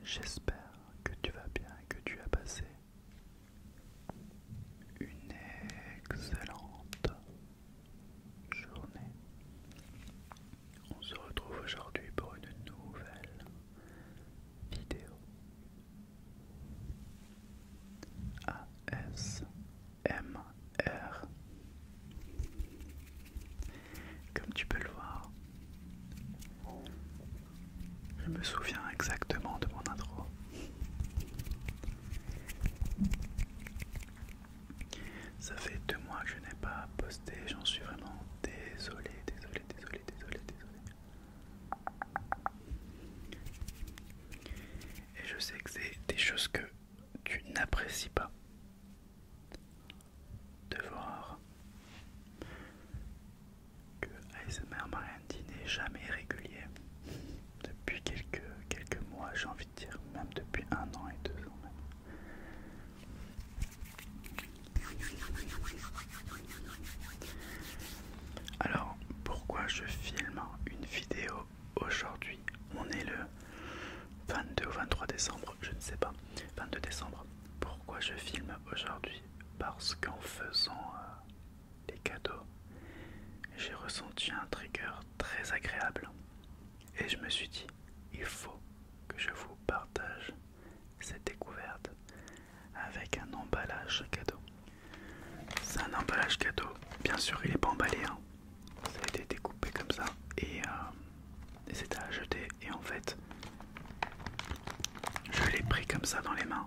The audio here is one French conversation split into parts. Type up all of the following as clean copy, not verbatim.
J'espère que tu vas bien et que tu as passé une excellente journée. On se retrouve aujourd'hui pour une nouvelle vidéo ASMR. Comme tu peux le voir, je me souviens exactement de mon intro. Ça fait 2 mois que je n'ai pas posté, j'en suis vraiment désolé. Et je sais que c'est des choses que tu n'apprécies pas de voir que ASMR Mariandy n'est jamais régulier depuis quelques mois, j'ai envie de dire, même depuis 1 an et 2 ans même. Alors, pourquoi je filme une vidéo aujourd'hui? On est le 22 ou 23 décembre, je ne sais pas, 22 décembre. Pourquoi je filme aujourd'hui? Parce qu'en faisant les cadeaux, j'ai ressenti un trigger très agréable. Et je me suis dit, il faut que je vous partage cette découverte avec un emballage cadeau. C'est un emballage cadeau, bien sûr il n'est pas emballé, hein. Ça a été découpé comme ça et c'était à jeter et en fait je l'ai pris comme ça dans les mains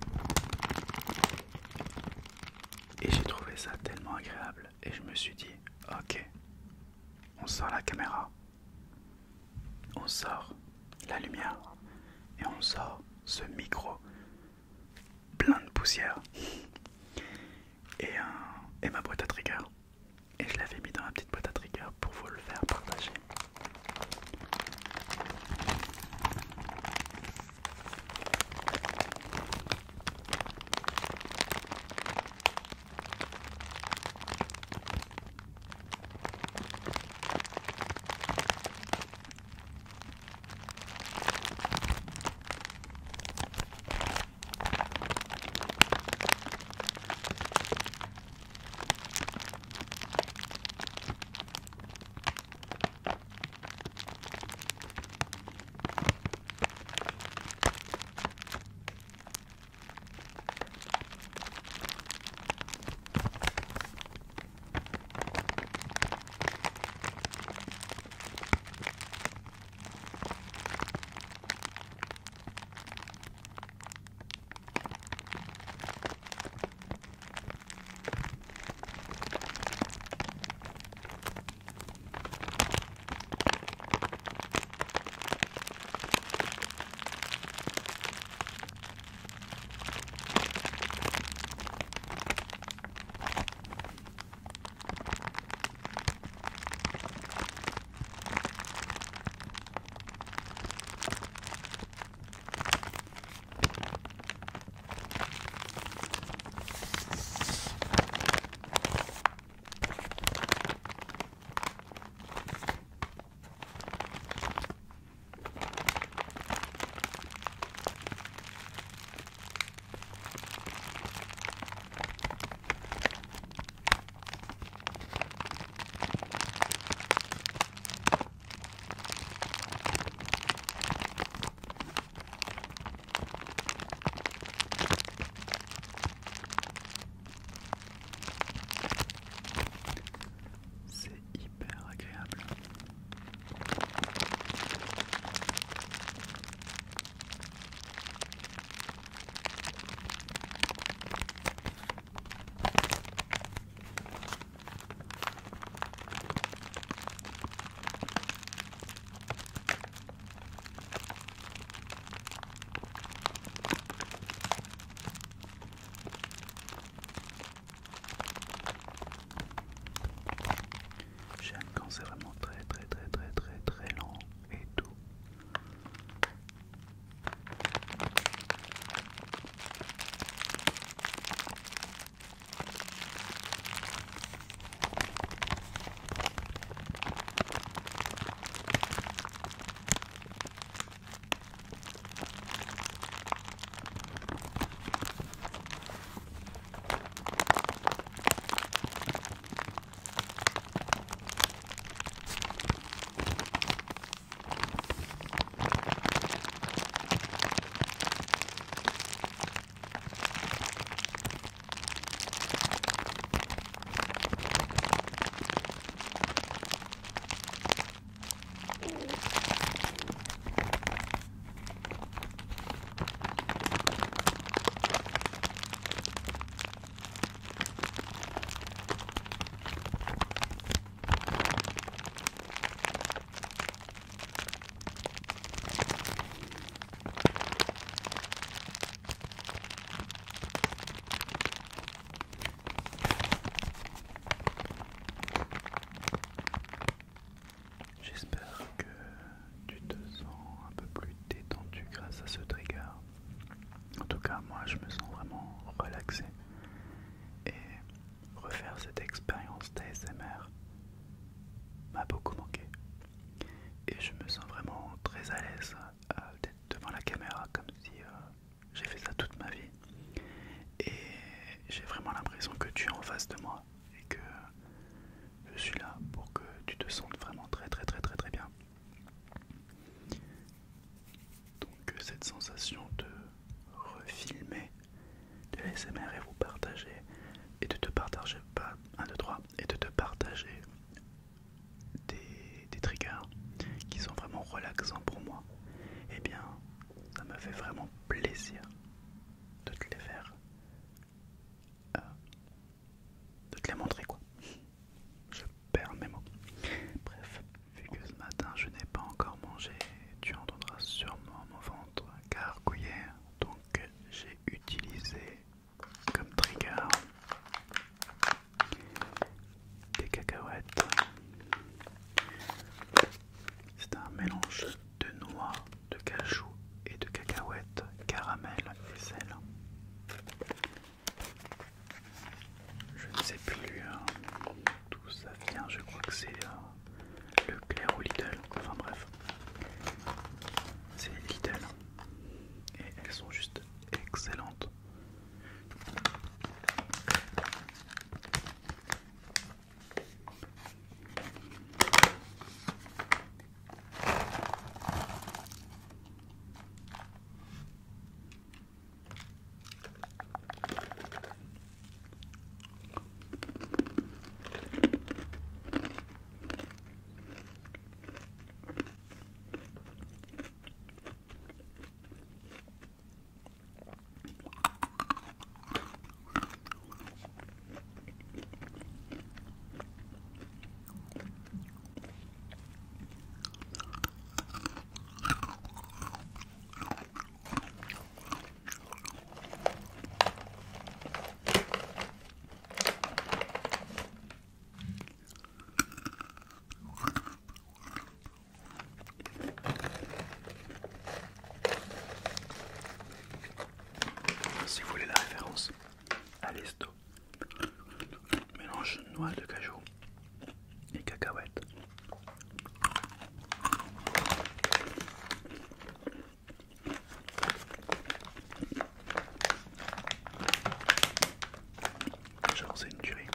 et j'ai trouvé ça tellement agréable et je me suis dit ok, on sort la caméra, on sort la lumière et on sort ce micro plein de poussière et ma boîte à trigger. Et je l'avais mis dans la petite boîte à trigger pour vous le faire partager. cette sensation de refilmer de l'ASMR et vous partager, et de te partager, pas 1, 2, 3, et de te partager des triggers qui sont vraiment relaxants pour moi, et bien ça me fait vraiment plaisir de te les faire, de te les montrer quoi. Je perds mes mots. Bref, vu que ce matin je n'ai pas encore mangé, tu entendras sûrement mon ventre gargouiller, donc j'ai utilisé comme trigger des cacahuètes. C'est un mélange de noix, de cajou et de cacahuètes, caramel et sel. Je ne sais plus d'où ça vient, je crois que c'est Leclerc ou Lidl, enfin bref. C'est Lidl et elles sont juste excellentes. Si vous voulez la référence, Alesto, mélange noix de cajou et cacahuètes. Genre c'est une tuerie.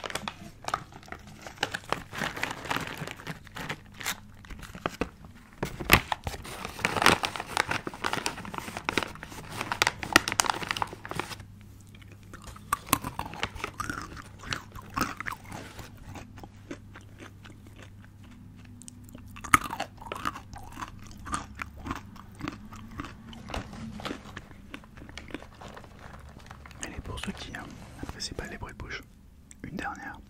Et pour ceux qui n'apprécient pas les bruits de bouche, une dernière.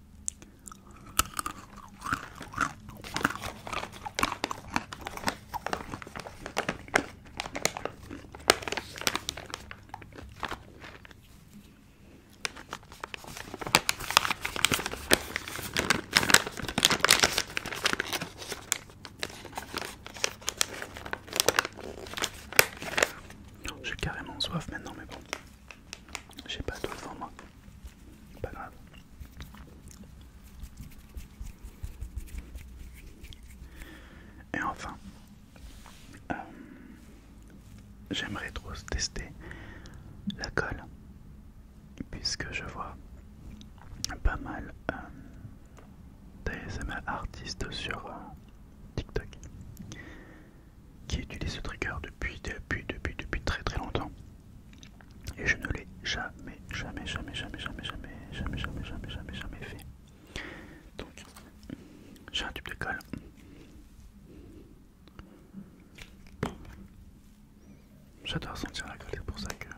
J'ai carrément soif maintenant, mais bon, j'ai pas d'eau devant moi, pas grave. Et enfin, j'aimerais trop tester la colle, puisque je vois pas mal d'ASMR artistes sur TikTok qui utilisent ce trigger depuis très très longtemps, et je ne l'ai jamais fait. Donc j'ai un tube de colle. J'adore sentir la colle, c'est pour ça que